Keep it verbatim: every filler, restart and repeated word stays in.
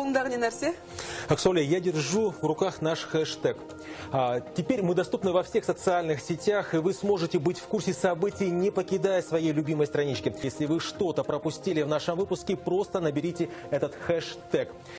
Қолыңдағы не нәрсе? Аксоля, я держу в руках наш хэштег. А, теперь мы доступны во всех социальных сетях, и вы сможете быть в курсе событий, не покидая своей любимой странички. Если вы что-то пропустили в нашем выпуске, просто наберите этот хэштег.